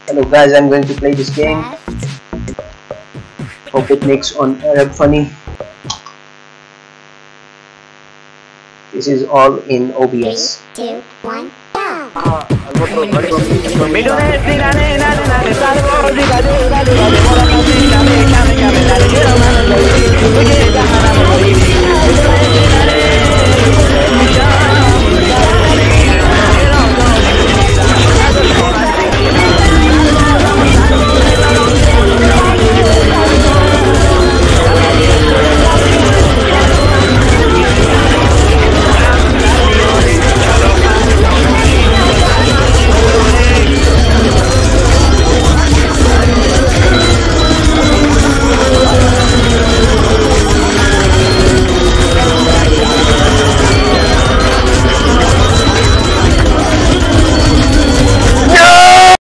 Hello guys, I'm going to play this game. Hope it makes on Arab funny. This is all in OBS. 3, 2, 1, go!